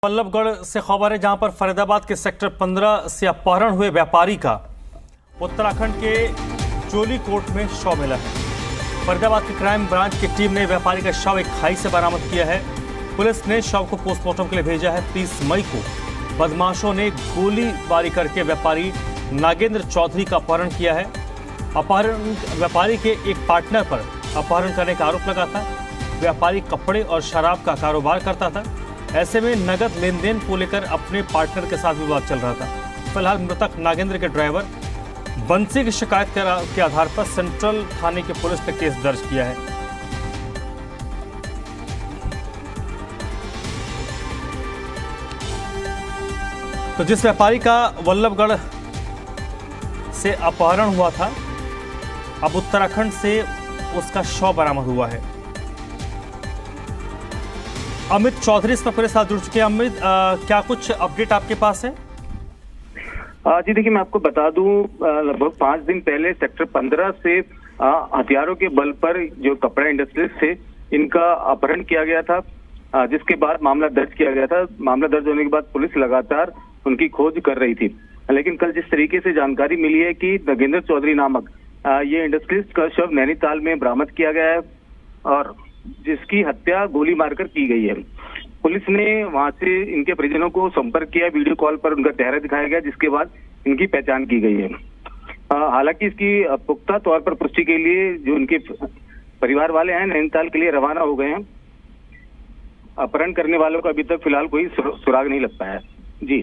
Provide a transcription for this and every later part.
बल्लभगढ़ से खबर है जहां पर फरीदाबाद के सेक्टर 15 से अपहरण हुए व्यापारी का उत्तराखंड के चोली कोट में शव मिला है। फरीदाबाद की क्राइम ब्रांच की टीम ने व्यापारी का शव एक खाई से बरामद किया है। पुलिस ने शव को पोस्टमार्टम के लिए भेजा है। 30 मई को बदमाशों ने गोलीबारी करके व्यापारी नागेंद्र चौधरी का अपहरण किया है। अपहरण व्यापारी के एक पार्टनर पर अपहरण करने का आरोप लगा था। व्यापारी कपड़े और शराब का कारोबार करता था। ऐसे में नगद लेन देन को लेकर अपने पार्टनर के साथ विवाद चल रहा था। फिलहाल मृतक नागेंद्र के ड्राइवर बंसी की शिकायत के आधार पर सेंट्रल थाने की पुलिस ने केस दर्ज किया है। तो जिस व्यापारी का बल्लभगढ़ से अपहरण हुआ था, अब उत्तराखंड से उसका शव बरामद हुआ है। अमित चौधरी इस पर पूरे साथ जुड़ चुके हैं। अमित, क्या कुछ अपडेट आपके पास है? जी देखिए, मैं आपको बता दूं, लगभग 5 दिन पहले सेक्टर 15 से हथियारों के बल पर जो कपड़ा इंडस्ट्रीज थे, इनका अपहरण किया गया था, जिसके बाद मामला दर्ज किया गया था। मामला दर्ज होने के बाद पुलिस लगातार उनकी खोज कर रही थी। लेकिन कल जिस तरीके से जानकारी मिली है कि नागेंद्र चौधरी नामक ये इंडस्ट्रीज का शव नैनीताल में बरामद किया गया है और जिसकी हत्या गोली मारकर की गई है। पुलिस ने वहां से इनके परिजनों को संपर्क किया, वीडियो कॉल पर उनका चेहरा दिखाया गया, जिसके बाद इनकी पहचान की गई है। हालांकि इसकी पुख्ता तौर पर पुष्टि के लिए जो उनके परिवार वाले हैं नैनीताल के लिए रवाना हो गए हैं। अपहरण करने वालों का अभी तक फिलहाल कोई सुराग नहीं लग पाया। जी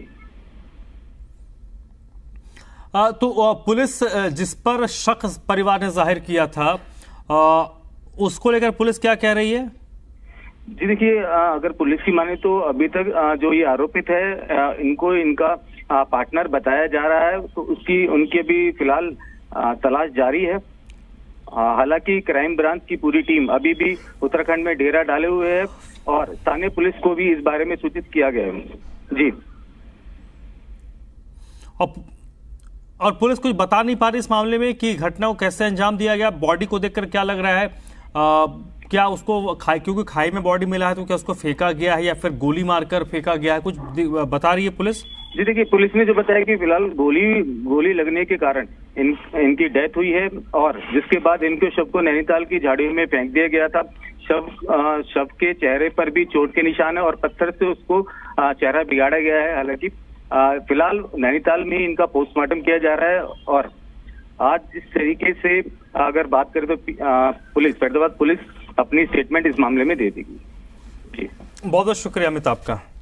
तो पुलिस जिस पर शक परिवार ने जाहिर किया था, उसको लेकर पुलिस क्या कह रही है? जी देखिए, अगर पुलिस की माने तो अभी तक जो ये आरोपित है, इनको इनका पार्टनर बताया जा रहा है, तो उनकी अभी फिलहाल तलाश जारी है। हालांकि क्राइम ब्रांच की पूरी टीम अभी भी उत्तराखंड में डेरा डाले हुए है और स्थानीय पुलिस को भी इस बारे में सूचित किया गया है। जी, और पुलिस कुछ बता नहीं पा रही इस मामले में कि घटना को कैसे अंजाम दिया गया। बॉडी को देखकर क्या लग रहा है? क्या उसको क्योंकि खाई में बॉडी मिला है, तो क्या उसको फेंका गया है या फिर गोली मारकर फेंका गया है? कुछ बता रही है पुलिस? जी देखिए, पुलिस ने जो बताया कि फिलहाल गोली लगने के कारण इनकी डेथ हुई है और जिसके बाद इनके शव को नैनीताल की झाड़ियों में फेंक दिया गया था। शव के चेहरे पर भी चोट के निशान है और पत्थर से उसको चेहरा बिगाड़ा गया है। हालांकि फिलहाल नैनीताल में इनका पोस्टमार्टम किया जा रहा है और आज जिस तरीके से अगर बात करें तो फरीदाबाद पुलिस अपनी स्टेटमेंट इस मामले में दे देगी। जी, बहुत बहुत शुक्रिया अमित आपका।